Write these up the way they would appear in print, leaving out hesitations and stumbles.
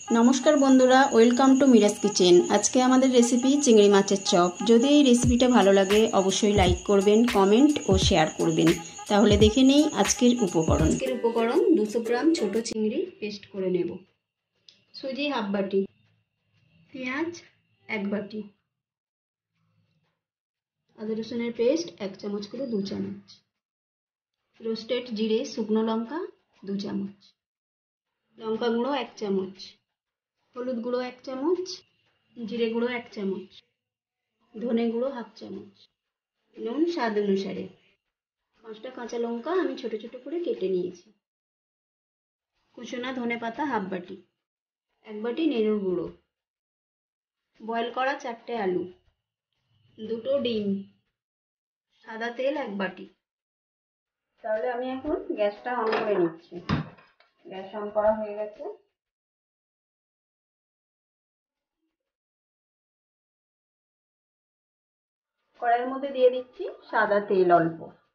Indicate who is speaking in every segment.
Speaker 1: নমস্কার বন্ধুরা, welcome to Miraj kitchen. আজকে আমাদের রেসিপি চিংড়ি মাছের চপ। যদি এই রেসিপিটা ভালো লাগে অবশ্যই লাইক করবেন, কমেন্ট ও শেয়ার করবেন। তাহলে দেখে নেই আজকের উপকরণ। 200 গ্রাম ছোট চিংড়ি পেস্ট করে নেব, সুজি হাফ বাটি, পেঁয়াজ 1 বাটি, আদা রসুনের পেস্ট 1 চামচ করে 2 চামচ, রোস্টেড জিরে শুকনো লঙ্কা 2 চামচ, লঙ্কা গুঁড়ো 1 চামচ, হলুদ গুঁড়ো 1 চামচ, জিরে গুঁড়ো 1 চামচ, ধনে গুঁড়ো হাফ চামচ, নুন স্বাদ অনুসারে, 5টা কাঁচা লঙ্কা আমি ছোট ছোট করে কেটে নিয়েছি, কুচনো ধনে পাতা হাফ বাটি, 1 বাটি নেড়ুর গুঁড়ো, বয়েল করা 4টে আলু, 2টো ডিম, সাদা তেল 1 বাটি। তাহলে আমি এখন গ্যাসটা অন করে নিচ্ছি। গ্যাস অন করা হয়ে গেছে। কড়াইয়ের মধ্যে দিয়ে দিচ্ছি সাদা তেল অল্প।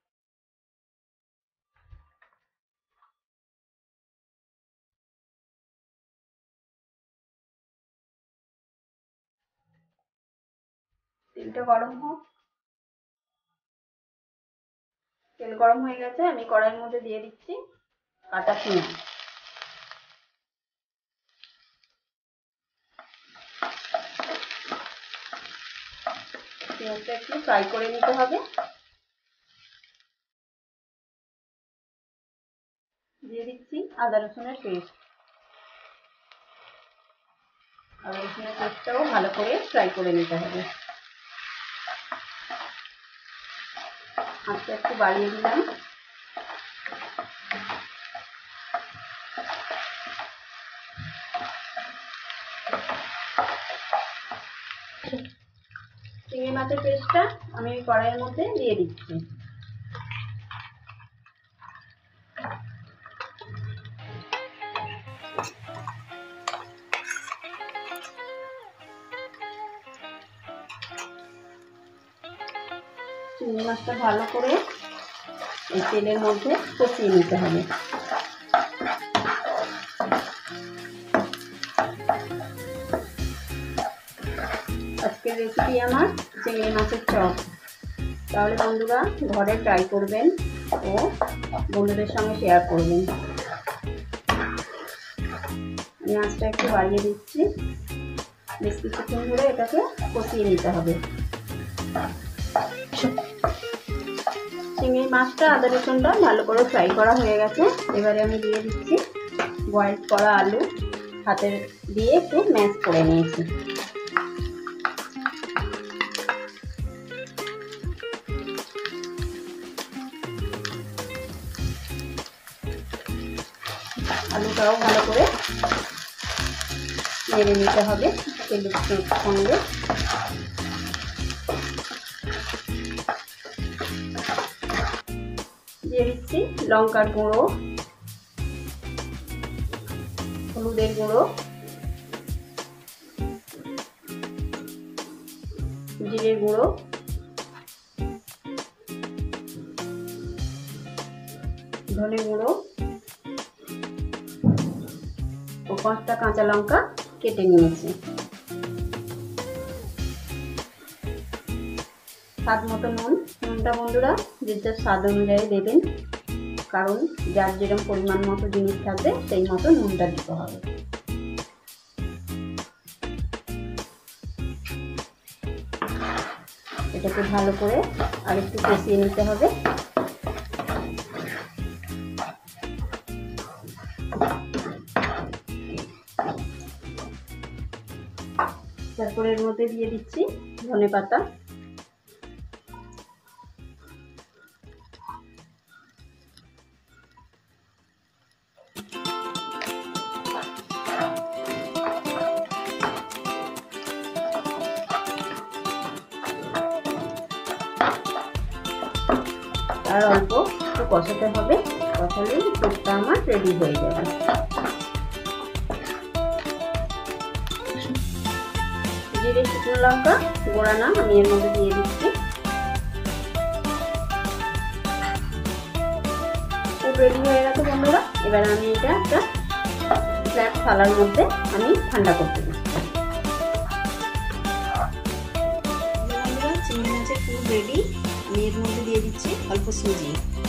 Speaker 1: তেলটা গরম হোক। তেল গরম হয়ে গেছে, আমি কড়াইয়ের মধ্যে দিয়ে দিচ্ছি কাটা পেঁয়াজ। পেঁয়াজটা একটু ফ্রাই করে নিতে হবে। দিয়ে দিচ্ছি আদা রসুনের পেস্ট। আদা রসুনের পেস্টটাও ভালো করে ফ্রাই করে নিতে হবে। আস্তে একটু বাড়িয়ে দিলাম। চিংড়ি মাছের পেস্টটা আমি কড়াইয়ের মধ্যে দিয়ে দিচ্ছি। চিংড়ি মাছটা ভালো করে এই তেলের মধ্যে কষিয়ে নিতে হবে। আজকের রেসিপি আমার চিংড়ি মাছের চপ। তাহলে বন্ধুরা ঘরে ট্রাই করবেন ও বন্ধুদের সঙ্গে শেয়ার করবেন। আমি আঁচটা একটু বাড়িয়ে দিচ্ছি। বেশ কিছুক্ষণ ধরে এটাকে কষিয়ে নিতে হবে। চিংড়ি মাছটা আদা রসুনটা ভালো করে ফ্রাই করা হয়ে গেছে। এবারে আমি দিয়ে দিচ্ছি বয়েল করা আলু, হাতে দিয়ে একটু ম্যাশ করে নিয়েছি। আলুটাও ভালো করে নেড়ে নিতে হবে তেলের সঙ্গে। দিয়ে দিচ্ছি লঙ্কার গুঁড়ো, হলুদের গুঁড়ো, জিরে গুঁড়ো, ধনে গুঁড়ো ও 5টা কাঁচা লঙ্কা কেটে নিয়েছি। স্বাদ মতো নুন। নুনটা বন্ধুরা যে যার স্বাদ অনুযায়ী দেবেন, কারণ যার যেরকম পরিমাণ মতো জিনিস থাকবে সেই মতো নুনটা দিতে হবে। এটাকে ভালো করে আর একটু কষিয়ে নিতে হবে। তারপরে এর মধ্যে দিয়ে দিচ্ছি ধনে পাতা, আর অল্প একটু কষাতে হবে। কষালেই চপটা আমার রেডি হয়ে যাবে। জিরে শুকনো লঙ্কা গোড়ানো আমি এর মধ্যে দিয়ে দিচ্ছি। খুব রেডি হয়ে গেছে বন্ধুরা। এবার আমি এটা একটা ফ্ল্যাট থালার মধ্যে আমি ঠান্ডা করতে দিই। বন্ধুরা, চিংড়ি মাছের পুর রেডি। আমি এর মধ্যে দিয়ে দিচ্ছি অল্প সুজি।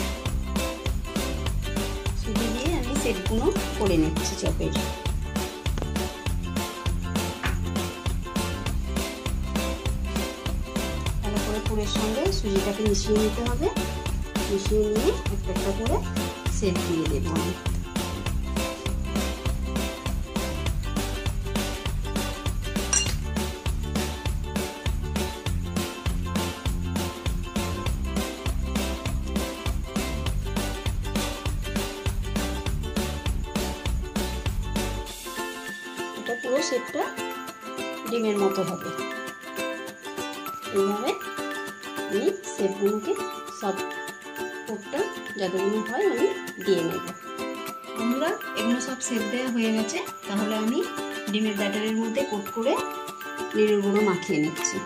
Speaker 1: সুজি দিয়ে আমি সেটগুলো করে নিচ্ছি চপের। ভালো করে পুরের সঙ্গে সুজিটাকে মিশিয়ে নিতে হবে। মিশিয়ে নিয়ে একটা একটা করে সেট দিয়ে দেবো আমি। এটা পুরো সেটটা ডিমের মতো হবে। এইভাবে আমি সেটগুলোকে সব পুরটা যতগুলো হয় আমি দিয়ে নেব। বন্ধুরা, এগুলো সব সেট দেওয়া হয়ে গেছে। তাহলে আমি ডিমের ব্যাটারের মধ্যে কোট করে নেড়ে গুঁড়ো মাখিয়ে নিচ্ছি।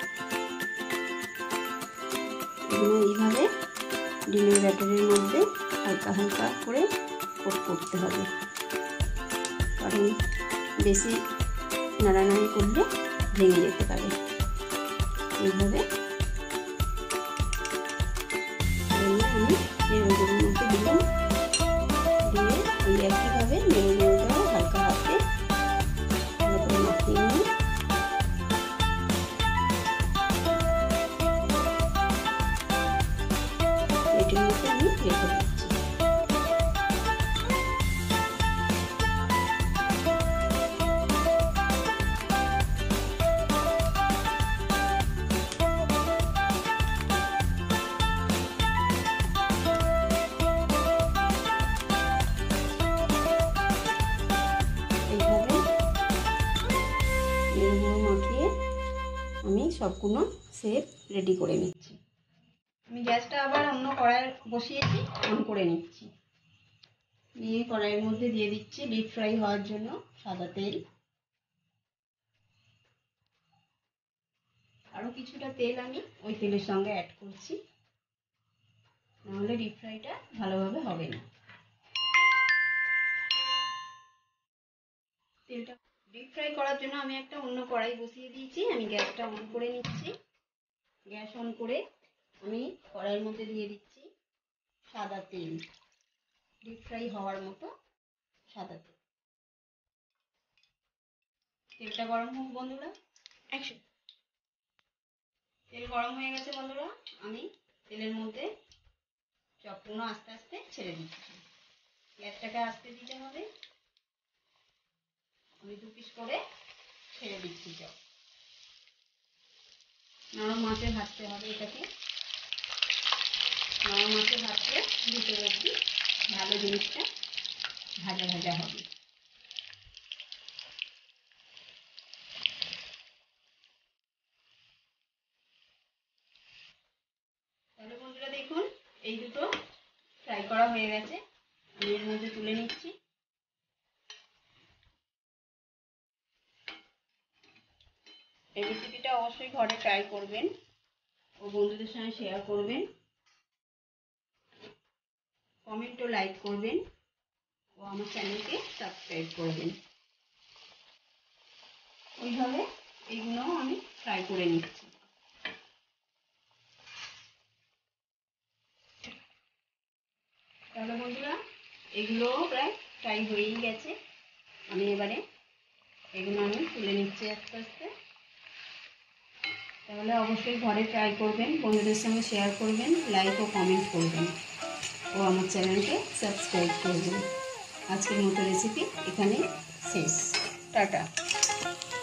Speaker 1: এগুলো এইভাবে ডিমের ব্যাটারের মধ্যে হালকা হালকা করে কোট করতে হবে, কারণ বেশি নাড়ানাড়ি করলে ভেঙে যেতে পারে। এইভাবে আমি নেড়েগুলোর মধ্যে দিলাম, দিয়ে ওই একইভাবে নেড়েগুলোটাও হালকা হাতে ভালো করে মাখিয়ে নিয়ে প্লেটের মধ্যে আমি রেখে দিচ্ছি। মাখিয়ে আমি সবগুলো সেট রেডি করে নিচ্ছি। আমি গ্যাসটা আবার অন্য কড়াই বসিয়েছি, অন করে নিচ্ছি। নিয়ে কড়াইয়ের মধ্যে দিয়ে দিচ্ছি ডিপ ফ্রাই হওয়ার জন্য সাদা তেল। আরও কিছুটা তেল আমি ওই তেলের সঙ্গে অ্যাড করছি, নাহলে ডিপ ফ্রাইটা ভালোভাবে হবে না। তেলটা ডিপ ফ্রাই করার জন্য আমি একটা অন্য কড়াই বসিয়ে দিয়েছি। আমি গ্যাসটা অন করে নিচ্ছি। গ্যাস অন করে আমি কড়াইয়ের মধ্যে দিয়ে দিচ্ছি সাদা তেল, ডিপ ফ্রাই হওয়ার মতো সাদা তেল। তেলটা গরম হোক বন্ধুরা। তেল গরম হয়ে গেছে বন্ধুরা। আমি তেলের মধ্যে চপগুলো আস্তে আস্তে ছেড়ে দিচ্ছি। গ্যাসটাকে আস্তে দিতে হবে। আমি 2 পিস করে ছেড়ে দিচ্ছি চপ। নরম আঁচে ভাজতে হবে এটাকে। নরম আঁচে ভাজলে ভিতরে অবধি ভালো জিনিসটা ভাজা ভাজা হবে। তাহলে বন্ধুরা দেখুন, এই দুটো ফ্রাই করা হয়ে গেছে। আমি এর মধ্যে তুলে নিচ্ছি। এই রেসিপিটা অবশ্যই ঘরে ট্রাই করবেন ও বন্ধুদের সঙ্গে শেয়ার করবেন। কমেন্ট ও লাইক করবেন ও আমার চ্যানেলকে সাবস্ক্রাইব করবেন। ওইভাবে এইগুলো আমি ফ্রাই করে নিচ্ছি। তাহলে বন্ধুরা, এগুলো প্রায় ফ্রাই হয়েই গেছে। আমি এবারে এগুলো আমি তুলে নিচ্ছি আস্তে আস্তে। তাহলে অবশ্যই ঘরে ট্রাই করবেন, বন্ধুদের সঙ্গে শেয়ার করবেন, লাইক ও কমেন্ট করবেন ও আমার চ্যানেলকে সাবস্ক্রাইব করবেন। আজকের মতো রেসিপি এখানে শেষ। টাটা।